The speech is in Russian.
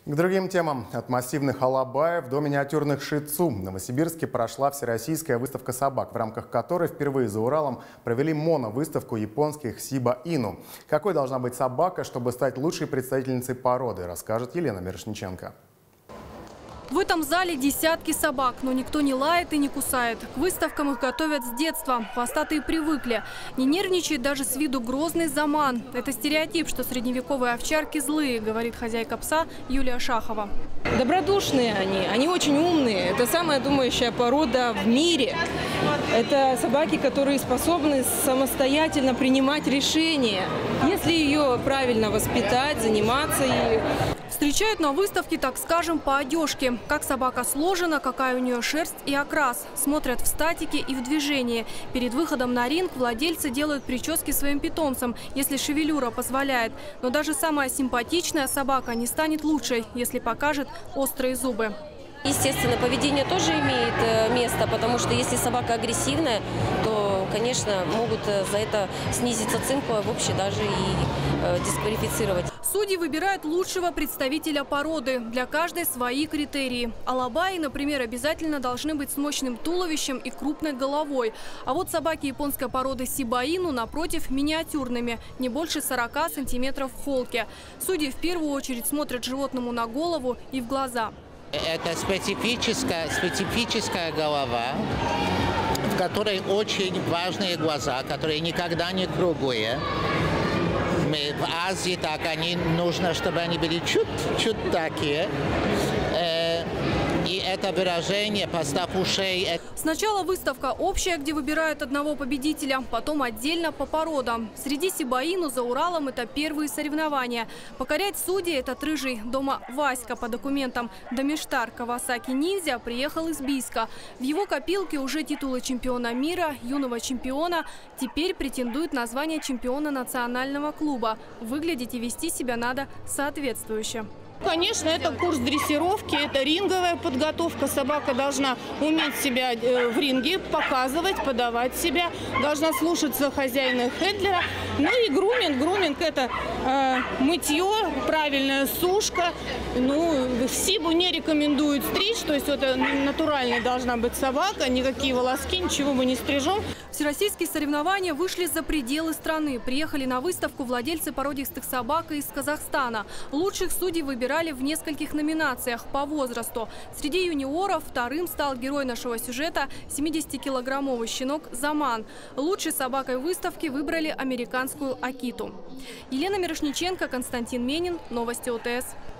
К другим темам. От массивных алабаев до миниатюрных ши-тсу. В Новосибирске прошла всероссийская выставка собак, в рамках которой впервые за Уралом провели моновыставку японских Сиба-Ину. Какой должна быть собака, чтобы стать лучшей представительницей породы, расскажет Елена Мирошниченко. В этом зале десятки собак, но никто не лает и не кусает. К выставкам их готовят с детства. Хвостатые привыкли. Не нервничает даже с виду грозный Заман. Это стереотип, что средневековые овчарки злые, говорит хозяйка пса Юлия Шахова. Добродушные они очень умные. Это самая думающая порода в мире. Это собаки, которые способны самостоятельно принимать решения. Если ее правильно воспитать, заниматься ею. Встречают на выставке, так скажем, по одежке. Как собака сложена, какая у нее шерсть и окрас. Смотрят в статике и в движении. Перед выходом на ринг владельцы делают прически своим питомцам, если шевелюра позволяет. Но даже самая симпатичная собака не станет лучшей, если покажет острые зубы. Естественно, поведение тоже имеет место, потому что если собака агрессивная, то, конечно, могут за это снизить оценку, а вообще даже и дисквалифицировать. Судьи выбирают лучшего представителя породы. Для каждой свои критерии. Алабаи, например, обязательно должны быть с мощным туловищем и крупной головой. А вот собаки японской породы Сиба-Ину, напротив, миниатюрными, не больше 40 сантиметров в холке. Судьи в первую очередь смотрят животному на голову и в глаза. Это специфическая голова, в которой очень важные глаза, которые никогда не круглые. В Азии так, нужно, чтобы они были чуть такие. И это выражение «постав ушей». Сначала выставка общая, где выбирают одного победителя, потом отдельно по породам. Среди Сиба-Ину за Уралом это первые соревнования. Покорять судьи этот рыжий дома Васька по документам Домиштар Кавасаки Ниндзя приехал из Бийска. В его копилке уже титулы чемпиона мира, юного чемпиона. Теперь претендует на звание чемпиона национального клуба. Выглядеть и вести себя надо соответствующе. Конечно, это курс дрессировки, это ринговая подготовка. Собака должна уметь себя в ринге показывать, подавать себя, должна слушаться хозяина и хендлера. Ну и груминг. Груминг – это мытье, правильная сушка. Ну, в Сибу не рекомендуют стричь, то есть это натуральная должна быть собака, никакие волоски, ничего мы не стрижем. Всероссийские соревнования вышли за пределы страны. Приехали на выставку владельцы породистых собак из Казахстана. Лучших судей выбирали в нескольких номинациях по возрасту. Среди юниоров вторым стал герой нашего сюжета – 70-килограммовый щенок Заман. Лучшей собакой выставки выбрали американскую Акиту. Елена Мирошниченко, Константин Менин. Новости ОТС.